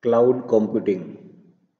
Cloud computing.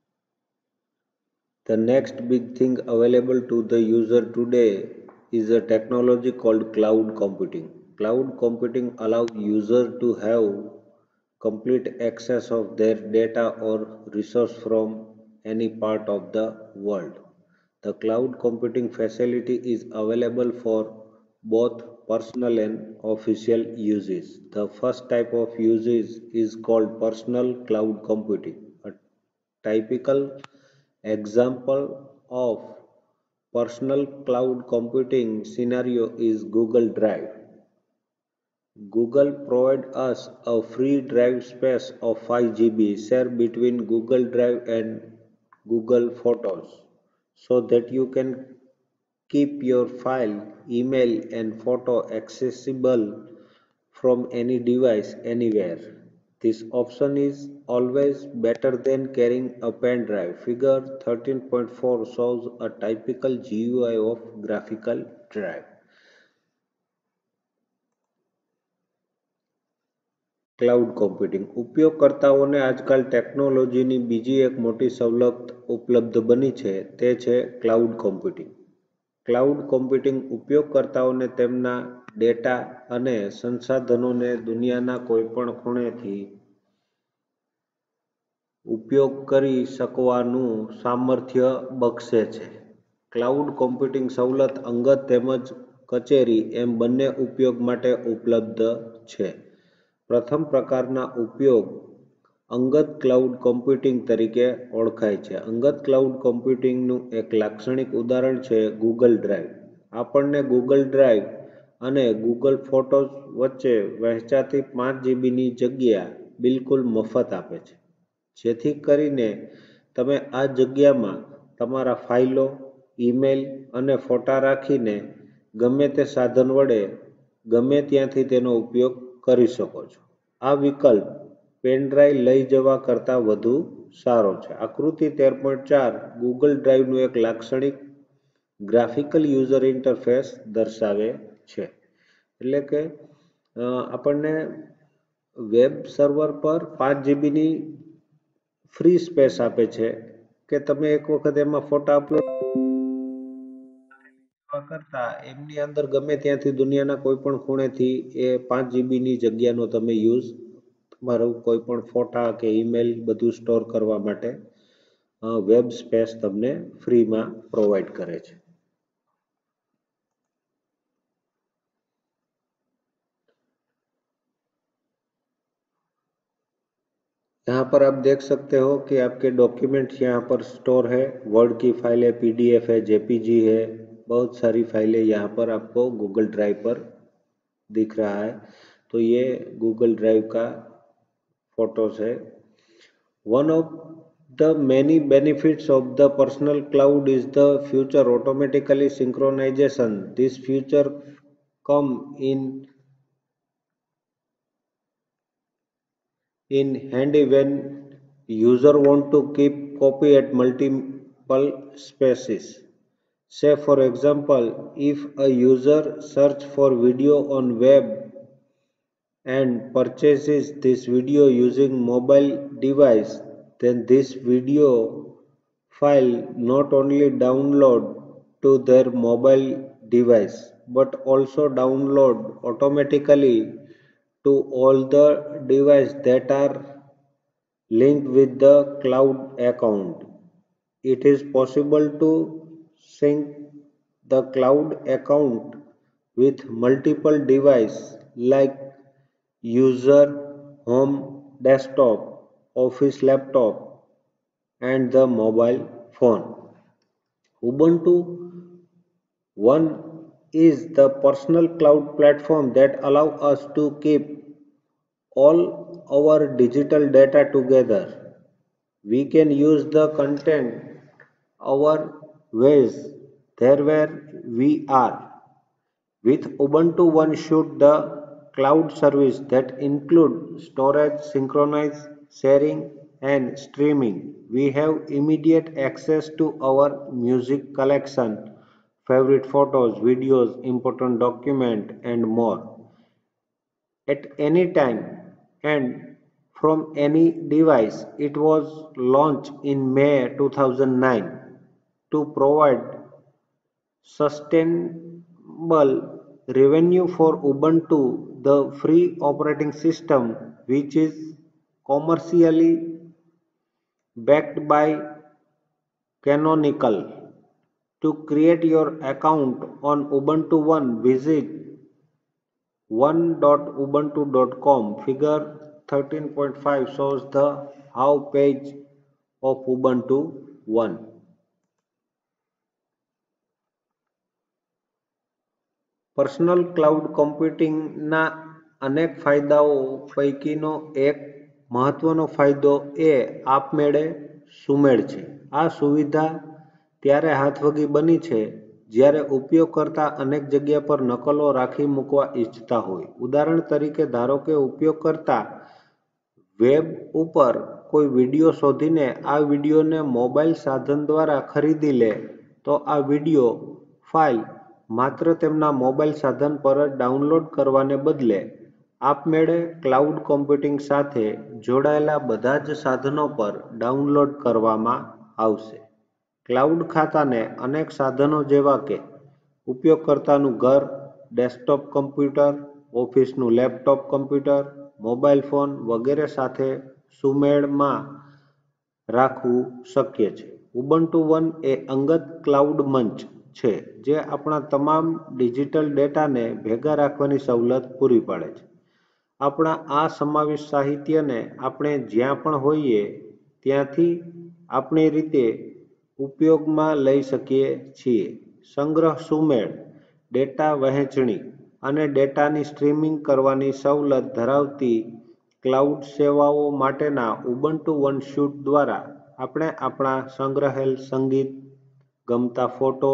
The next big thing available to the user today is a technology called cloud computing. Cloud computing allows users to have complete access of their data or resource from any part of the world. The cloud computing facility is available for both personal and official uses. The first type of uses is called personal cloud computing. A typical example of personal cloud computing scenario is Google Drive. Google provides us a free drive space of 5 GB shared between Google Drive and Google Photos so that you can keep your file, email, and photo accessible from any device anywhere. This option is always better than carrying a pen drive. Figure 13.4 shows a typical GUI of graphical drive. Cloud computing ઉપયોગકર્તાઓને આજકાલ ટેકનોલોજીની બીજી એક મોટી સવલત ઉપલબ્ધ બની છે તે છે ક્લાઉડ કોમ્પ્યુટિંગ. ક્લાઉડ કોમ્પ્યુટિંગ ઉપયોગકર્તાઓને તેમના ડેટા અને સંસાધનોને દુનિયાના કોઈપણ ખૂણેથી ઉપયોગ કરી શકવાનું સામર્થ્ય બક્ષે છે. ક્લાઉડ કોમ્પ્યુટિંગ સવલત અંગત તેમજ કચેરી એમ બંને ઉપયોગ માટે ઉપલબ્ધ છે. પ્રથમ પ્રકારના ઉપયોગ અંગત ક્લાઉડ કોમ્પ્યુટિંગ તરીકે ઓળખાય છે. અંગત ક્લાઉડ કોમ્પ્યુટિંગનું એક લાક્ષણિક ઉદાહરણ છે ગૂગલ ડ્રાઈવ. આપણને ગૂગલ ડ્રાઈવ અને ગૂગલ ફોટોઝ વચ્ચે વહેંચાતી 5 GBની જગ્યા બિલકુલ મફત આપે છે, જેથી કરીને તમે આ જગ્યામાં તમારા ફાઇલો, ઈમેલ અને ફોટા રાખીને ગમે તે સાધન વડે ગમે ત્યાંથી તેનો ઉપયોગ કરી શકો છો. આ વિકલ્પ પેન ડ્રાઈવ લઈ જવા કરતાં વધુ સારો છે. આકૃતિ 13.4 ગૂગલ ડ્રાઈવનું એક લાક્ષણિક ગ્રાફિકલ યુઝર ઇન્ટરફેસ દર્શાવે છે. એટલે કે આપણને વેબ સર્વર પર 5 GBની ફ્રી સ્પેસ આપે છે કે તમે એક વખત એમાં ફોટા અપલોડ કરતા એમની અંદર ગમે ત્યાંથી દુનિયાના કોઈ પણ ખૂણેથી એ 5 GBની જગ્યાનો તમે યુઝ તમારું કોઈ પણ ફોટા કે ઈમેલ બધું સ્ટોર કરવા માટે વેબ સ્પેસ તમને ફ્રીમાં પ્રોવાઈડ કરે છે. यहाँ पर आप देख सकते हो कि आपके डॉक्यूमेंट्स यहाँ पर स्टोर है. वर्ड की फाइल है, PDF है, JPG है, बहुत सारी फाइलें यहाँ पर आपको गूगल ड्राइव पर दिख रहा है. तो ये गूगल ड्राइव का फोटोज है. One of the many benefits of the personal cloud is the future automatically synchronization. This feature come in handy when user want to keep copy at multiple spaces. Say for example, if a user search for video on web and purchases this video using mobile device, then this video file not only download to their mobile device but also download automatically to all the devices that are linked with the cloud account. It is possible to sync the cloud account with multiple devices like user home desktop, office laptop, and the mobile phone. Ubuntu One is the personal cloud platform that allow us to keep all our digital data together. We can use the content our ways there where we are. With Ubuntu One shoot the cloud service that include storage, synchronize, sharing and streaming. We have immediate access to our music collection, favorite photos, videos, important document and more at any time and from any device. It was launched in May 2009 to provide sustainable revenue for Ubuntu, the free operating system which is commercially backed by Canonical. To create your account on Ubuntu One, visit one.ubuntu.com. Figure 13.5 shows the how page of Ubuntu One. Personal cloud કમ્પ્યુટિંગના અનેક ફાયદાઓ પૈકીનો એક મહત્વનો ફાયદો એ આપમેળે સુમેળ છે. આ સુવિધા ત્યારે હાથવગી બની છે જ્યારે ઉપયોગકર્તા અનેક જગ્યા પર નકલો રાખી મૂકવા ઈચ્છતા હોય. ઉદાહરણ તરીકે ધારો કે ઉપયોગકર્તા વેબ ઉપર કોઈ વિડીયો શોધીને આ વિડીયોને મોબાઈલ સાધન દ્વારા ખરીદી લે તો આ વિડીયો ફાઇલ માત્ર તેમના મોબાઈલ સાધન પર જ ડાઉનલોડ કરવાને બદલે આપમેળે ક્લાઉડ કમ્પ્યુટિંગ સાથે જોડાયેલા બધા જ સાધનો પર ડાઉનલોડ કરવામાં આવશે. ક્લાઉડ ખાતાને અનેક સાધનો જેવા કે ઉપયોગકર્તાનું ઘર, ડેસ્કટોપ કમ્પ્યુટર, ઓફિસનું લેપટોપ કમ્પ્યુટર, મોબાઈલ ફોન વગેરે સાથે સુમેળમાં રાખવું શક્ય છે. ઉબુન્ટુ વન એ અંગત ક્લાઉડ મંચ છે જે આપણા તમામ ડિજિટલ ડેટાને ભેગા રાખવાની સવલત પૂરી પાડે છે. આપણા આ સમાવિષ્ટ સાહિત્યને આપણે જ્યાં પણ હોઈએ ત્યાંથી આપણી રીતે ઉપયોગમાં લઈ શકીએ છીએ. સંગ્રહ, સુમેળ, ડેટા વહેંચણી અને ડેટાની સ્ટ્રીમિંગ કરવાની સવલત ધરાવતી ક્લાઉડ સેવાઓ માટેના ઉબુન્ટુ વન સ્યુટ દ્વારા આપણે આપણા સંગ્રહેલ સંગીત, ગમતા ફોટો,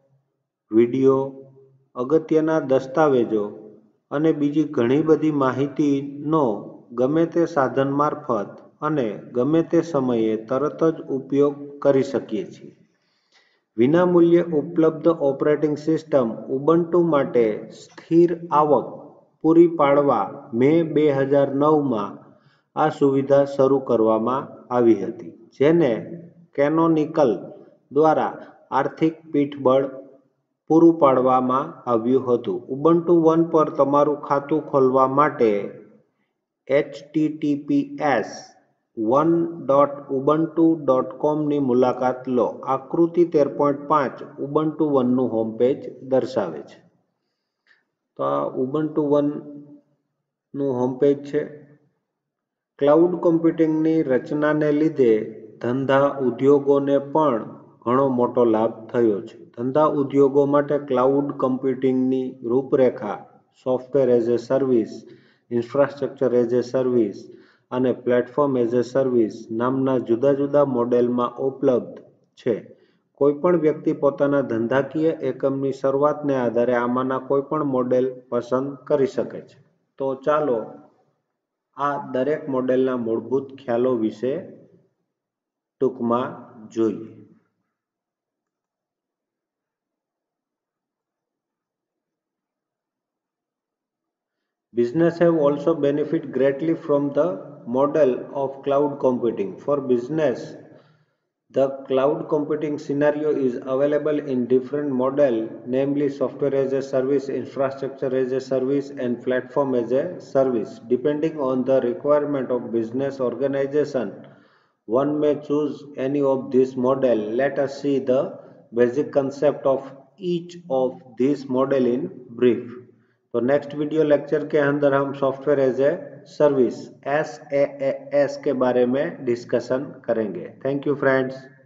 વિડીયો, અગત્યના દસ્તાવેજો અને બીજી ઘણી બધી માહિતીનો ગમે તે સાધન મારફત અને ગમે તે સમયે તરત જ ઉપયોગ કરી શકીએ છીએ. વિનામૂલ્યે ઉપલબ્ધ ઓપરેટિંગ સિસ્ટમ ઉબુન્ટુ માટે સ્થિર આવક પૂરી પાડવા મે 2009માં આ સુવિધા શરૂ કરવામાં આવી હતી, જેને કેનોનિકલ દ્વારા આર્થિક પીઠબળ પૂરું પાડવામાં આવ્યું હતું. ઉબુન્ટુ વન પર તમારું ખાતું ખોલવા માટે https://one.ubuntu.com ની મુલાકાત લો. આકૃતિ 13.5 ઉબુન્ટુ વનનું હોમપેજ દર્શાવે છે. તો આ ઉબુન્ટુ વનનું હોમપેજ છે. ક્લાઉડ કમ્પ્યુટિંગની રચનાને લીધે ધંધા ઉદ્યોગોને પણ ઘણો મોટો લાભ થયો છે. ધંધા ઉદ્યોગો માટે ક્લાઉડ કમ્પ્યુટિંગની રૂપરેખા software as a service, infrastructure as a service અને પ્લેટફોર્મ એઝ એ સર્વિસ નામના જુદા જુદા મોડેલમાં ઉપલબ્ધ છે. કોઈપણ વ્યક્તિ પોતાના ધંધાકીય એકમની શરૂઆતને આધારે આમાંના કોઈપણ મોડેલ પસંદ કરી શકે છે. તો ચાલો આ દરેક મોડેલના મૂળભૂત ખ્યાલો વિશે ટૂંકમાં જોઈએ. Business have also benefit greatly from the model of cloud computing. For business, the cloud computing scenario is available in different models, namely software as a service, infrastructure as a service, and platform as a service. Depending on the requirement of business organization, one may choose any of these models. Let us see the basic concept of each of these models in brief. तो next video lecture के अंदर हम software as a service SaaS के बारे में discussion करेंगे. Thank you friends.